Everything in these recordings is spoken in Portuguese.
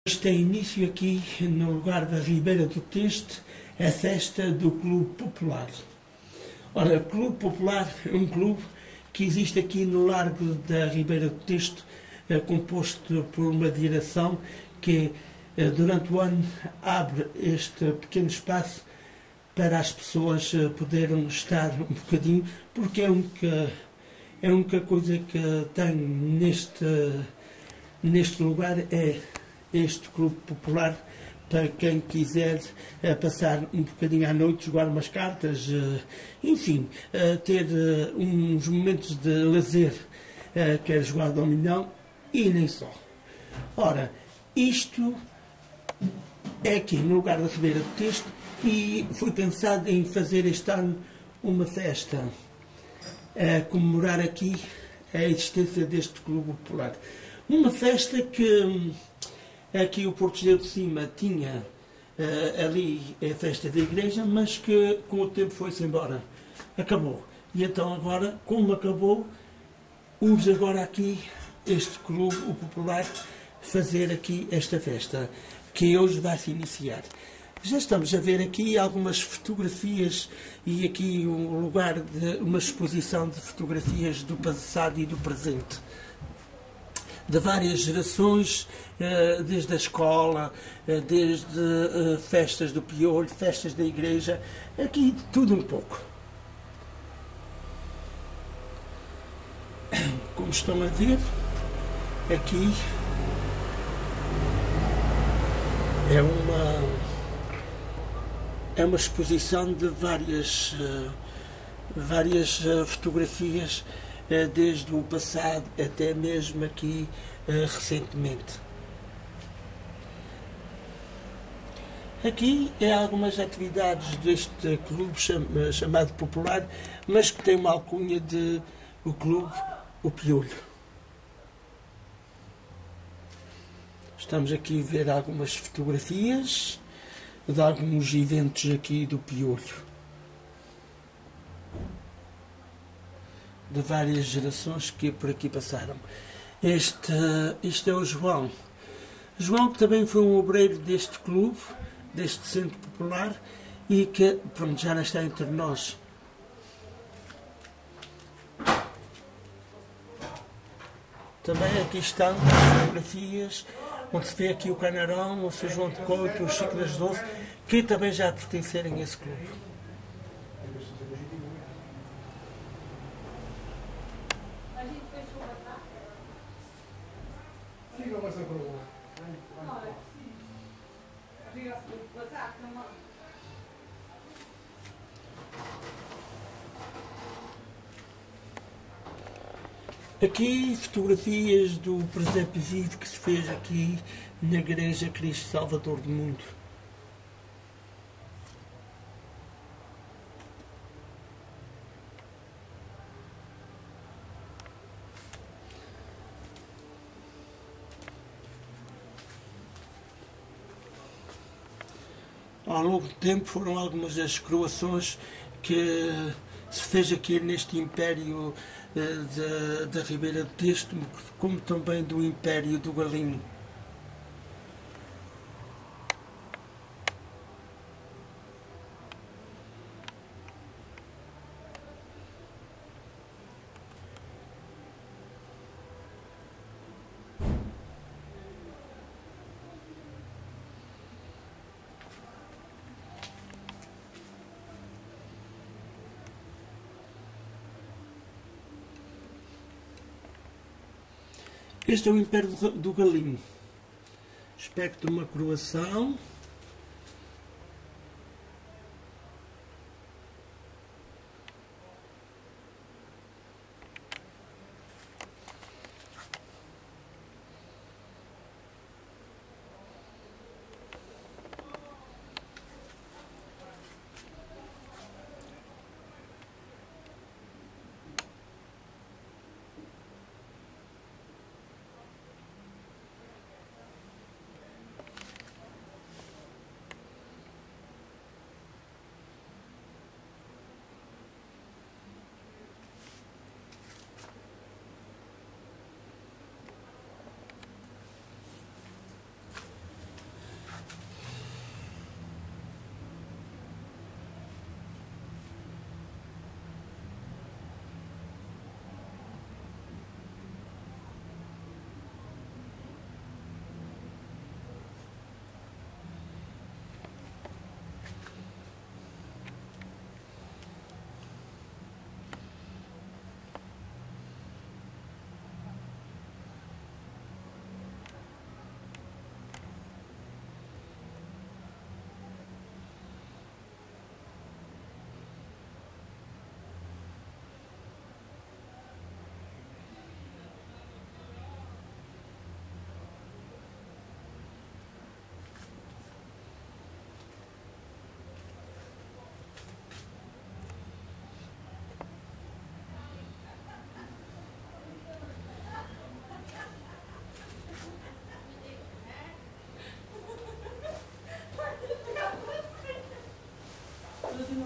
Tem início aqui no lugar da Ribeira do Tejo a festa do Clube Popular. Ora, o Clube Popular é um clube que existe aqui no largo da Ribeira do Tejo, composto por uma direção que durante o ano abre este pequeno espaço para as pessoas poderem estar um bocadinho, porque é a única coisa que tem neste lugar é este Clube Popular, para quem quiser passar um bocadinho à noite, jogar umas cartas, enfim, ter uns momentos de lazer, quer jogar dominó e nem só. Ora, isto é aqui no lugar da Ribeira do Tejo e foi pensado em fazer este ano uma festa a comemorar aqui a existência deste Clube Popular. Uma festa que aqui o Porto de Cima tinha ali a festa da igreja, mas que com o tempo foi-se embora. Acabou. E então agora, como acabou, urge agora aqui este Clube o Popular fazer aqui esta festa, que hoje vai se iniciar. Já estamos a ver aqui algumas fotografias e aqui um lugar de uma exposição de fotografias do passado e do presente, de várias gerações, desde a escola, desde festas do Piolho, festas da igreja, aqui de tudo um pouco. Como estão a ver, aqui é uma exposição de várias fotografias, desde o passado até mesmo aqui recentemente. Aqui é algumas atividades deste clube chamado Popular, mas que tem uma alcunha de o Clube o Piolho. Estamos aqui a ver algumas fotografias de alguns eventos aqui do Piolho, de várias gerações que por aqui passaram. Este é o João. João, que também foi um obreiro deste clube, deste centro popular, e que, pronto, já não está entre nós. Também aqui estão fotografias onde se vê aqui o Canarão, o Sr. João de Couto, o Chico das Doze, que também já pertencerem a esse clube. Aqui fotografias do presépio vivo que se fez aqui na Igreja Cristo Salvador do Mundo. Ao longo do tempo foram algumas das coroações que se fez aqui neste Império da Ribeira do Tejo, como também do Império do Galinho. Este é o Império do Galinho. Aspecto de uma coroação.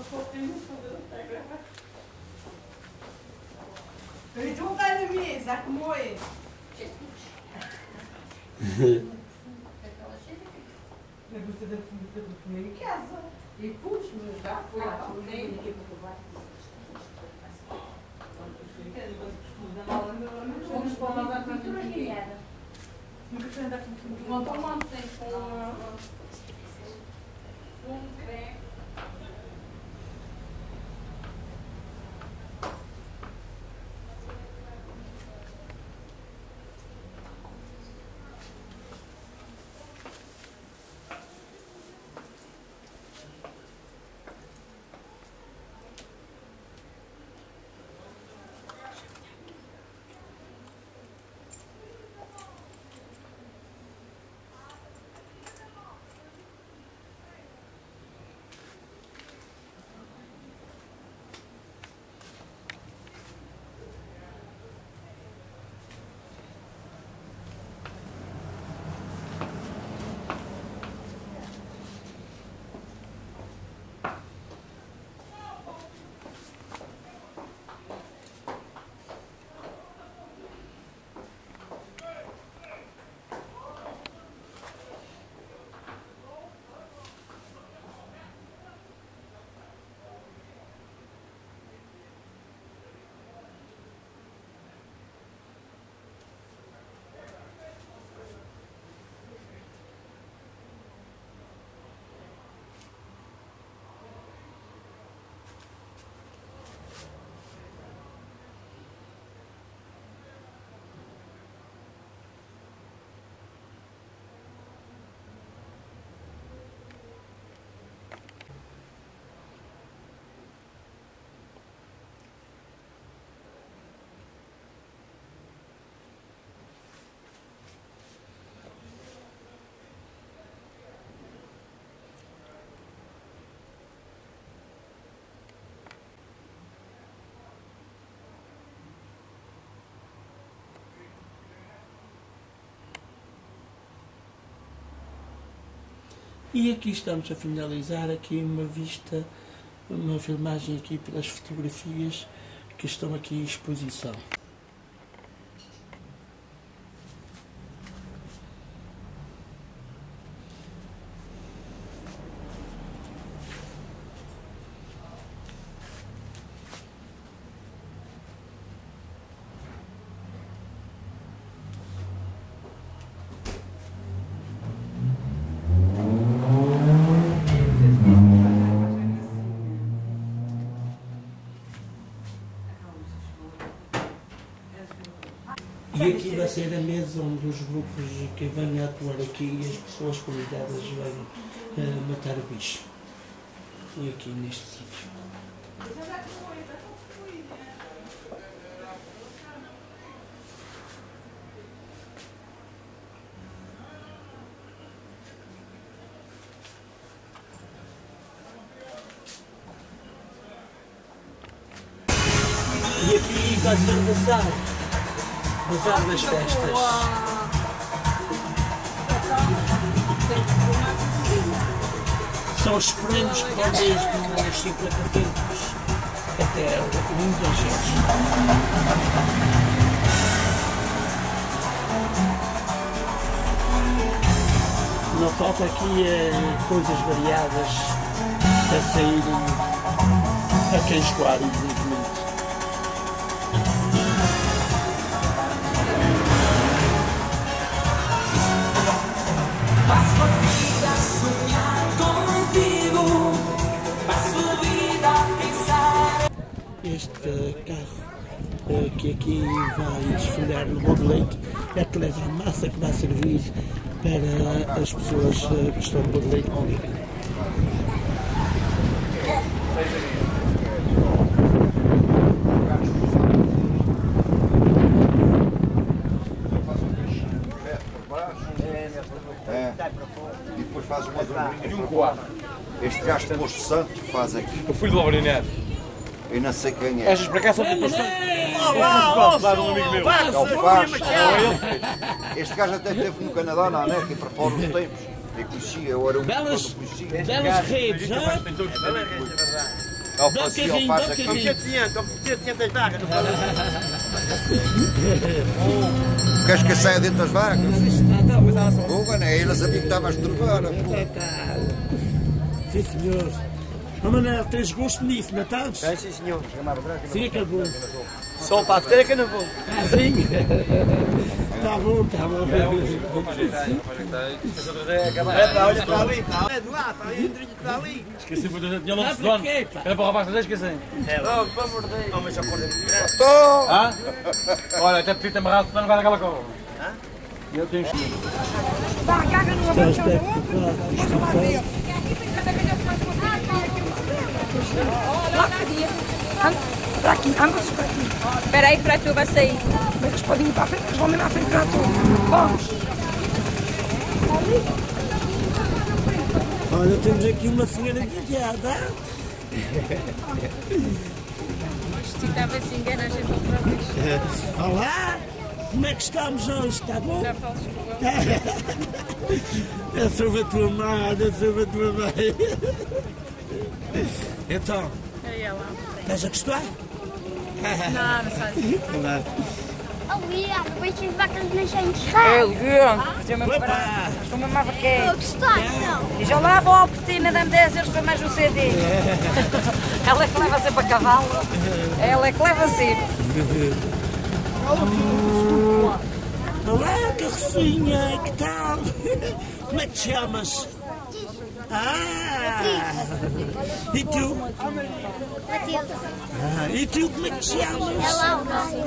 Então vai na mesa, como é? Na busca da comida em casa. E puxo, mas já foi lá para o meio. Vamos para lá da pintura guiada. Não tomam sempre um creme. E aqui estamos a finalizar aqui uma vista, uma filmagem aqui pelas fotografias que estão aqui em exposição. E aqui vai ser a mesa onde os grupos que vêm a atuar aqui e as pessoas convidadas vêm matar o bicho. E aqui neste sítio. E aqui vai ser bazar. Bazar das festas. São os prémios que vão desde os 50 tempos até muita gente. Não falta aqui coisas variadas a saírem a quem escoar, evidentemente. Passo a vida a sonhar contigo, passo a vida a pensar. Este carro que aqui vai desfilar no Bom de Leite é que leva a massa que vai servir para as pessoas que estão no Bom de Leite comerem. E depois faz uma dobrinha e um quadro. Este gajo de Posto Santo faz aqui. O filho do Alvarinete. Eu não sei quem é. Estas para cá são de Posto Santo. É o Faz. Este gajo até esteve no Canadá, na América, para fora dos tempos. E conhecia, eu era um Belas redes, Tem todos os Ao passeio, ao faz aqui. das vagas. Queres que eu saia dentro das vagas? Porra, né? Ele sabia que estava a estrovar. Sim, senhor. Ó, Manel, tens gosto nisso, não estás? Sim, senhor. Sim, acabou. Só para a feira que eu não vou. Ah, sim? Tá bom, tá bom. Olha para ali. É de lá, está ali, está ali. Esqueci, tinha logo de dono. Era para roubar as esqueci. Não, pelo amor de Deus. Oh, mas já pode. Estou! Hã? Olha, até podia ter amarrado, senão não vai daquela cor. Eu tenho que ir. Está espetacular. Para aqui, ambos para aqui. Espera aí, para tu vai sair. Mas eles podem ir para a frente, eles vão mesmo à frente para tu. Vamos. Olha, temos aqui uma senhora guiada. Se estava a se enganar, a gente outra vez. Olá, como é que estamos hoje? Está bom? Já falas com Eu sou a tua mãe, eu sou a tua mãe. Então, ela. estás a gostar? Não, não sei. Olá. Oh, yeah, depois tive vacas nascentes. Estou mesmo a vaqueiro. Estou a gostar, não. E já lá vou ao Albertina, dá-me 10 euros para mais um CD. Ela é que leva sempre a cavalo. Ela é que leva sempre. Olá, carrocinha, que tal? Como é que te chamas? Ah! E tu? Matilde. E tu, como é que te chamas? É Laura.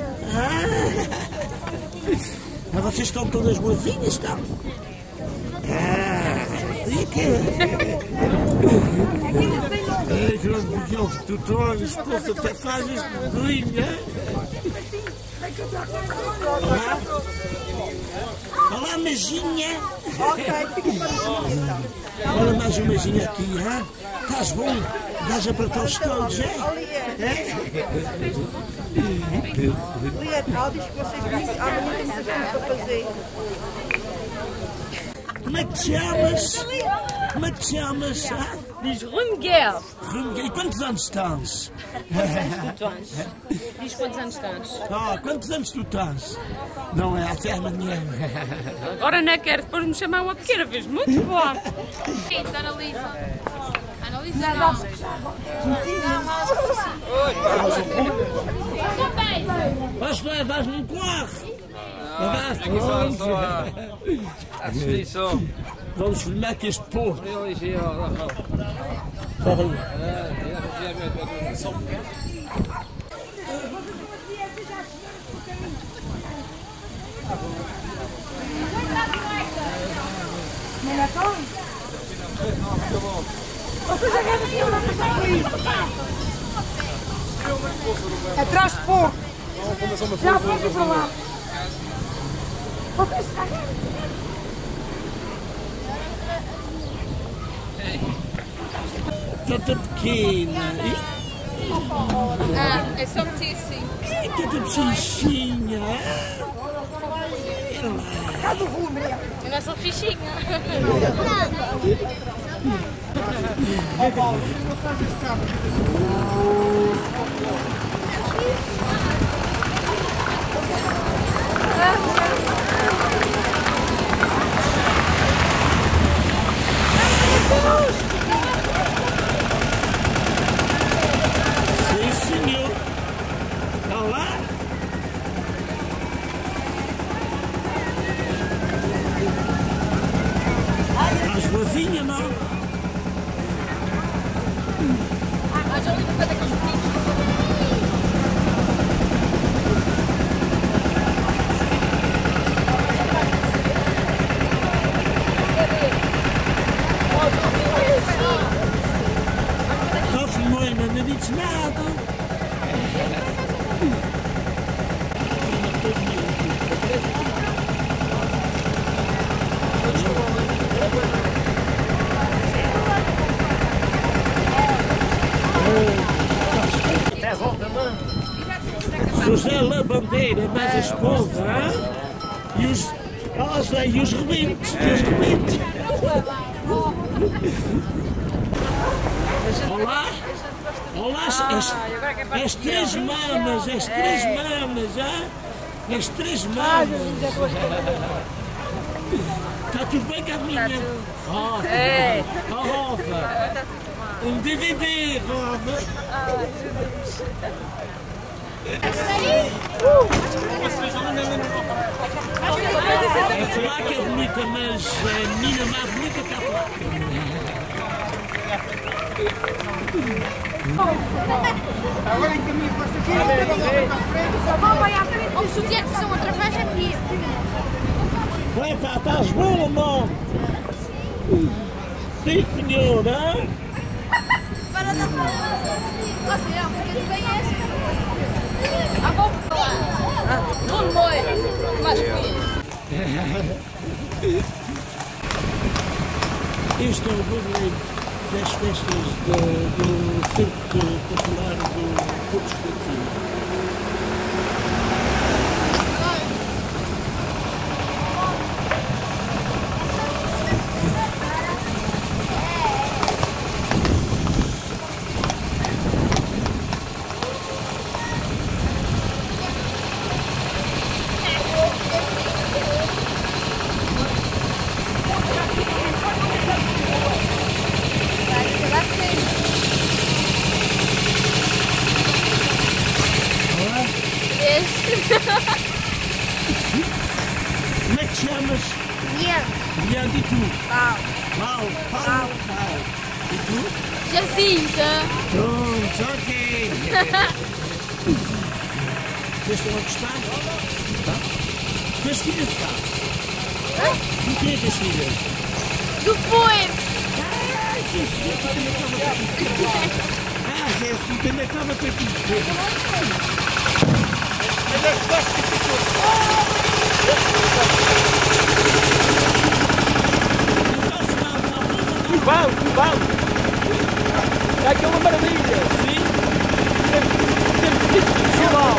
Ah, vocês estão todas boazinhas, estão? E que? É grande milhão que tu tornes, poxa, até fazes linha. Olá? Olá, Maginha. Olha mais uma Maginha aqui, hein? Estás bom? Dás a para todos todos, é? Ela diz que vocês dizem amanhã tem serviço para fazer. Como é que te chamas? Como é que te chamas? Diz Runguel. E quantos anos tens? Diz quantos anos tens? Quantos anos tu tens? Não é até amanhã. Agora não quero depois me chamar uma pequena vez. Muito bom. Analisa. Analisa não. Mas não é, vais num corre. Vamos filmar aqui este povo. Atrás de porco. Já pode ir para lá. Tanta pequena. É só meter assim. Tanta bichinha. Eu não sou fichinha. Sim, senhor. Olá. Estás boazinha, não? Mas eu ligo para daqueles meninos. Nossa, mãe, não disse nada. José Labandeira, mais a esposa, hein? E os... e os rebentos, e os rebentos. Olá. Olá, as 3 mamas, as 3 mamas, ah? As 3 mamas. Está tudo bem, Carminha? Está tudo. Oh, É. oh, Rosa. Um DVD, Rosa. A placa é bonita, mas a menina mais bonita que a placa. Agora encaminho para aqui. O sutiã que são outra vez aqui. Ué, pá, estás bom ou não? Sim, senhora. Para da porque tu conheces. Ah, bom, não morre. Mas Este é o barulho das festas do Circo Popular do Porto Esclarecido. Como é que te chamas? Diante, e tu? Paulo. Paulo. E tu? Jacinta. Pronto, ok. Vocês estão a gostar? Tá? Tens filhas de cá? E quem é que és filha? Do poema. Jéssica, também estava para aqui. Vamos! Está aqui uma maravilha! Sim! Temos que ir visual!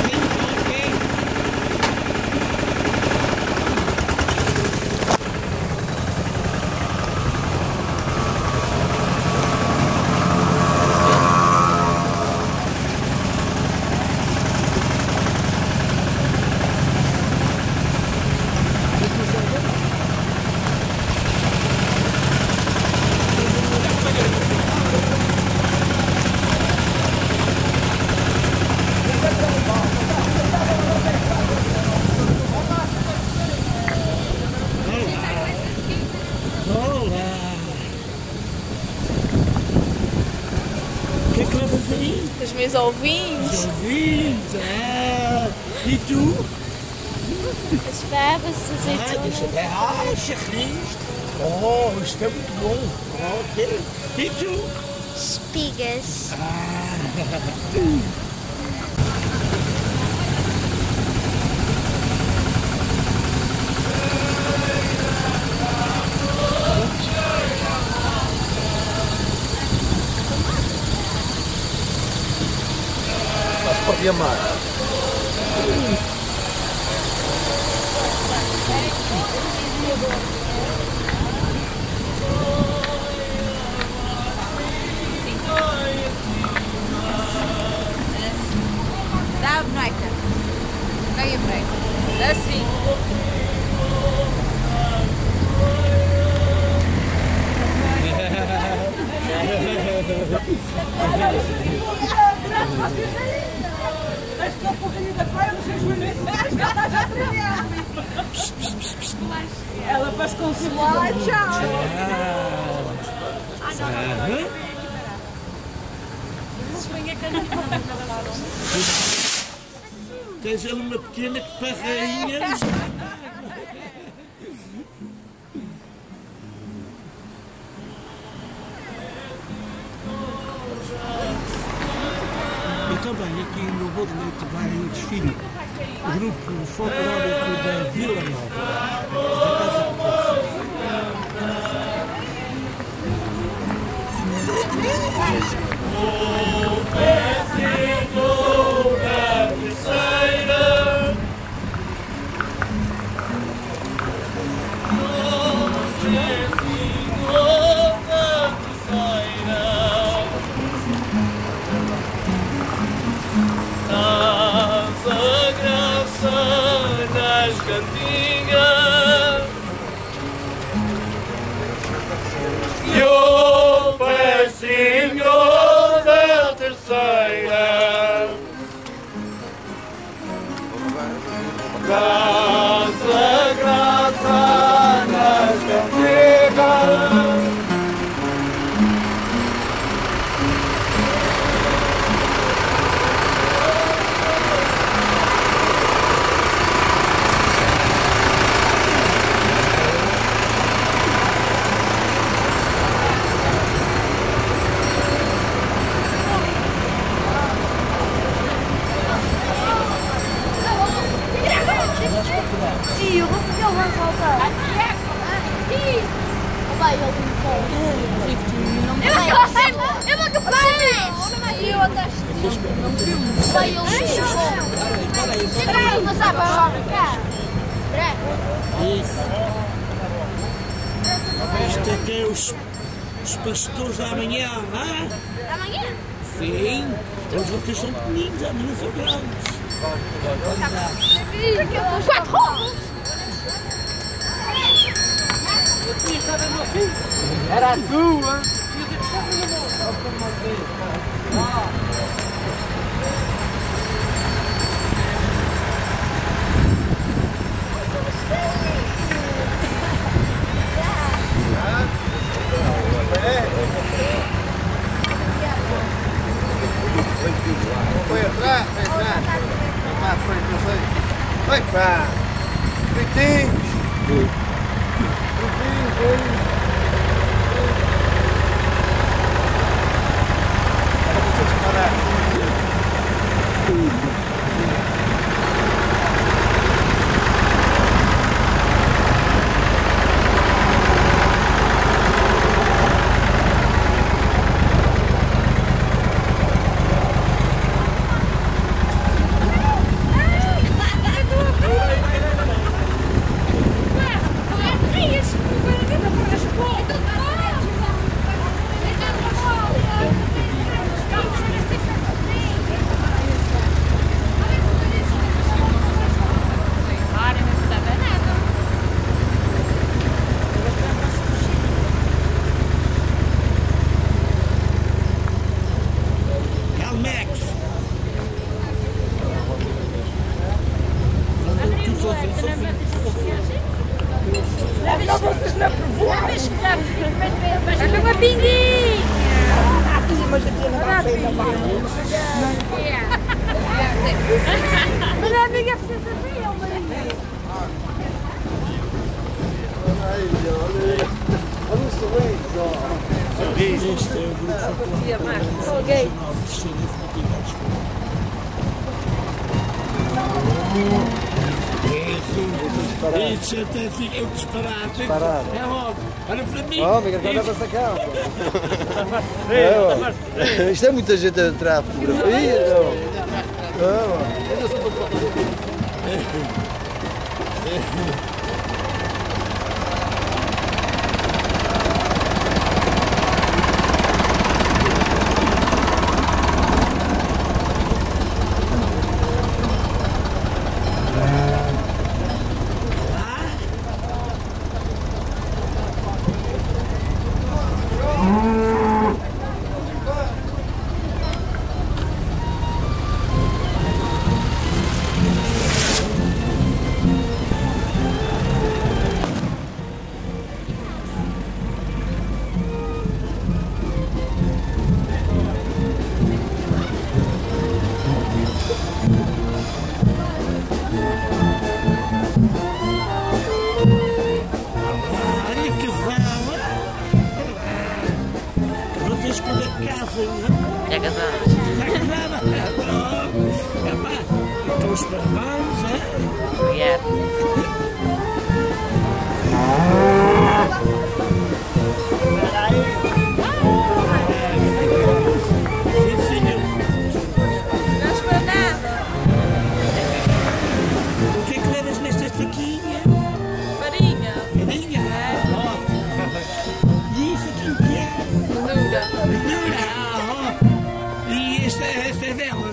Os meus ovinhos. Os ovinhos, E tu? As favas, as azeitonas. Charrinhos. Oh, isto é muito bom. Ok. E tu? Espigas. Mas pode amar. Dá a boneca. Pega a boneca. Assim. Esta porrinha da praia, não sei se está já a tremer. Ela para se consolar, tchau. Tens ali uma pequena que para a rainha. E também aqui no Bom Leite vai o desfile do grupo folclórico da Vila Nova, da Casa do Poço. todas. Vai, eu chega aí, mas a barra cá. Isso. Isto aqui é os pastores da manhã, não é? Da manhã? Sim. Hoje vocês são pequeninos, amanhã são grandes. 4 rodas. Era a tua! Foi atrás, foi atrás. Vai à frente, não sei. Vai pá! Gritinhos! Olha uma pinguinha! Mas a amiga precisa ver, Este é o grupo Alguém. Isso até fica disparado. É logo. Olha para mim. Oh, Miguel, olha para essa cá. Isto é muita gente a tirar fotografias. Já casamos. Então os parabéns, é? Obrigado. Sim, senhor. Não espera nada. O que é que levas nesta saquinha? Farinha. Farinha? Ótimo. E isso aqui o que é? Dura. Verdura? E esta é delas.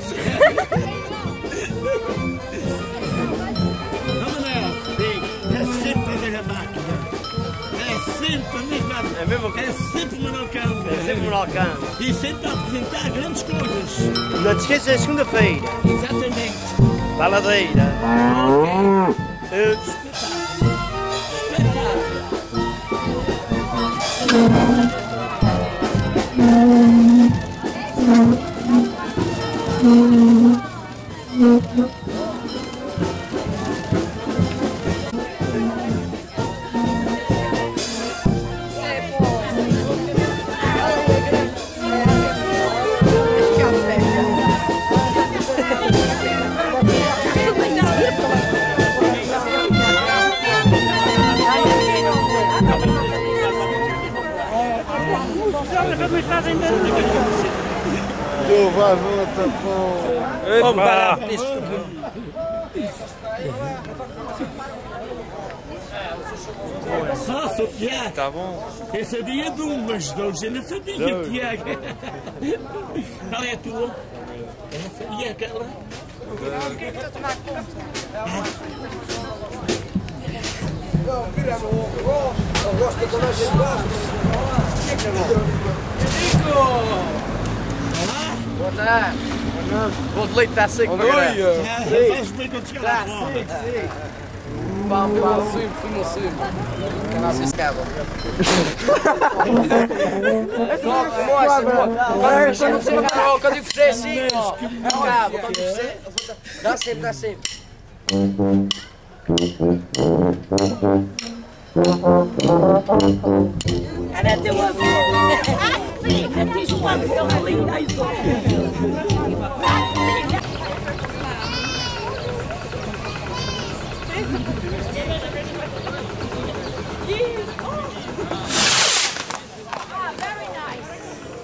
Não, Manuel? Sim. É sempre a velha máquina. É sempre a mesma. É mesmo? É sempre o Manocão. É sempre um alcance. E sempre a apresentar grandes coisas. Não te esqueças, é segunda-feira. Exatamente. Baladeira. Ok. Espetáculo. Tu vais no tapão. Vamos parar a pista. Só, sou Tiago. Tá bom? Eu sabia de um, mas dois eu não sabia, Tiago. Qual é a tua? E aquela? Boa tarde. O de leite está seco. Faz bem quando chegar lá fora. Pau, fumo. Canal escada. Quando você acabou, quando eu fizer assim, ó. Acaba, quando eu fizer. Dá sempre. Era teu avô. Filha, tens um avô ali. Ai, very nice.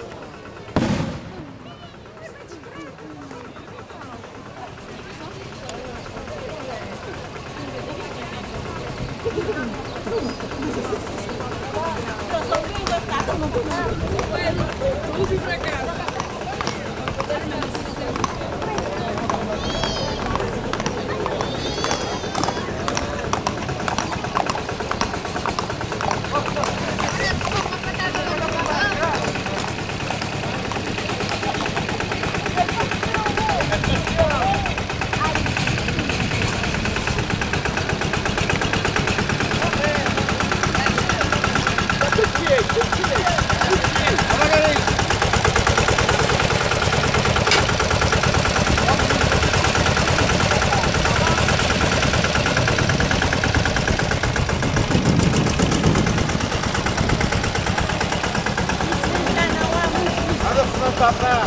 Para trás.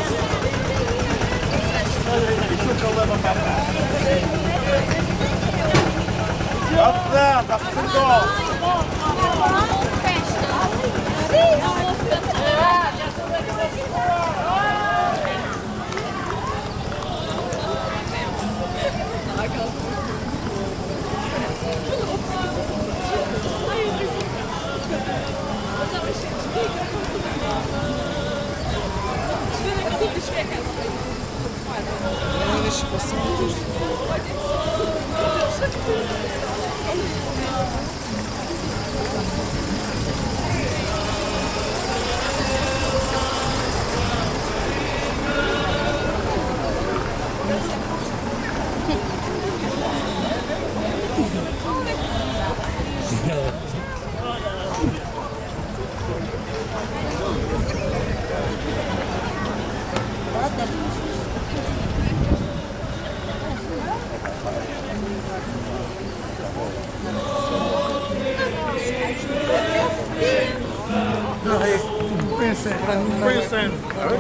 Isso que eu levo para trás. Está a fazer gol. Pensando.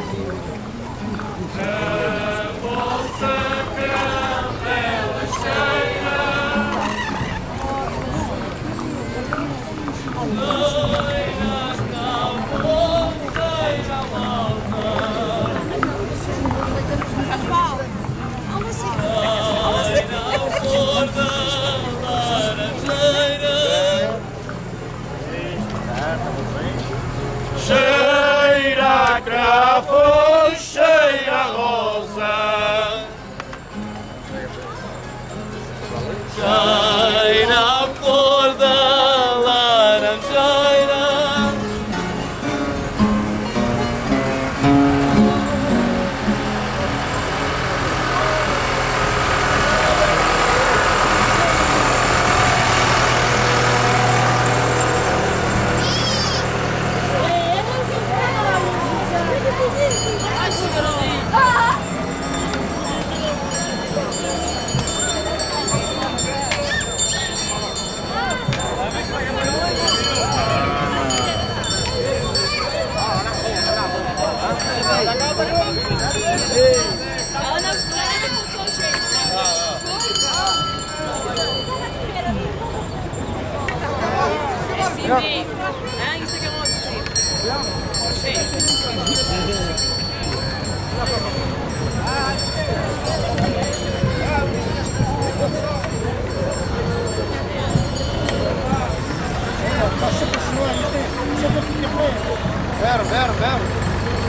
Cheira a cravo, cheira a rosa, cheira a flor da laranjeira. Isso aqui é uma Vero.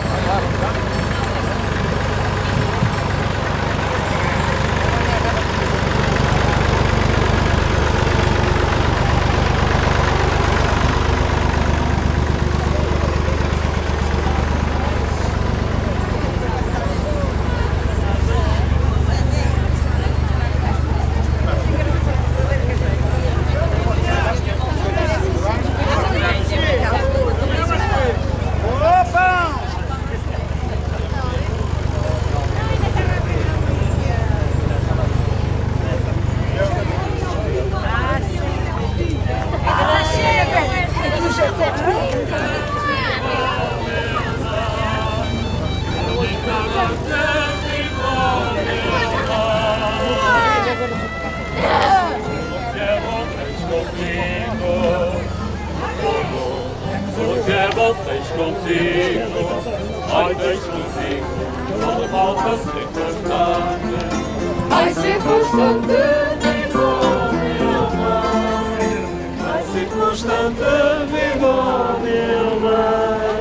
Porque voltas contigo, ai tens contigo, não voltas ser constante. Vai ser constante, Meu amor, vai ser constante, meu amor.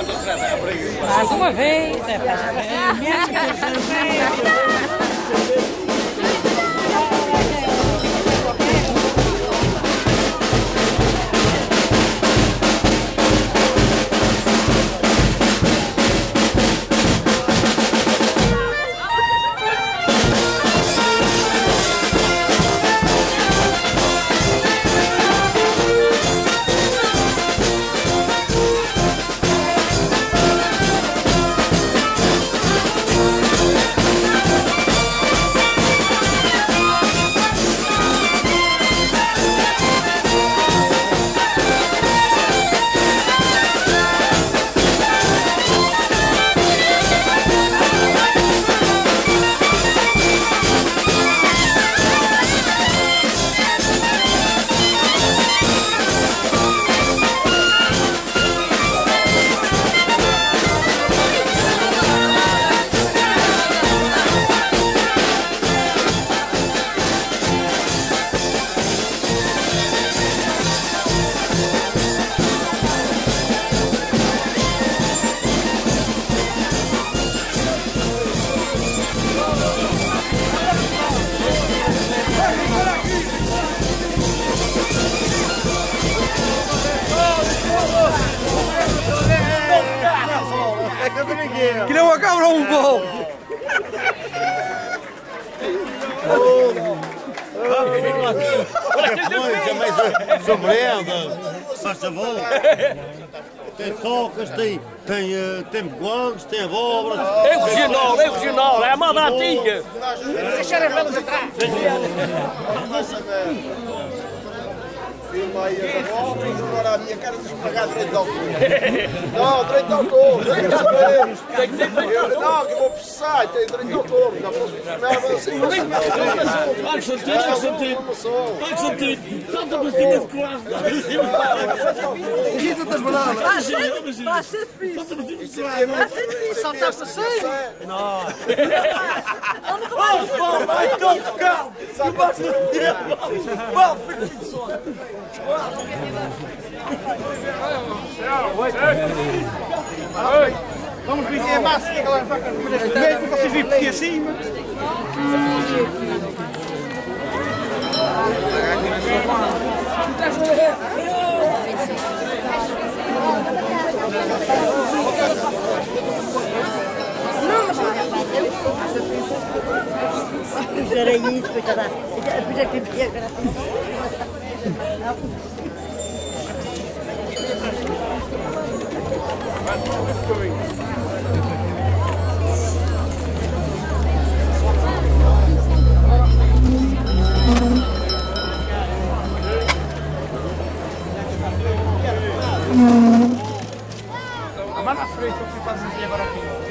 Mais uma vez. Que não acaba um gol! São merenda, faz favor. Tem socas, tem begões, tem abóboras. É regional, é a moda antiga. Deixar as velas atrás! Filma aí as abóboras, agora a minha cara tens que pagar direito de autor. Não, direito de autor, direito de autor. Não, que eu vou processar, tem direito de autor. Não posso filmar, mas assim. Vai, Santino. Vai, Santino. Salta para cima de quase. Agita das bananas. Vai ser fixe. Salta para cima de quase. Saltaste assim? Não. Vai, todo calmo! Vai, filho de sono! Vamos ver a massa que ela vai comer este meio, porque vocês vêm aqui acima. Era isso, coitada. Depois é que tinha graça. A mão na frente, eu fui fazer agora aqui.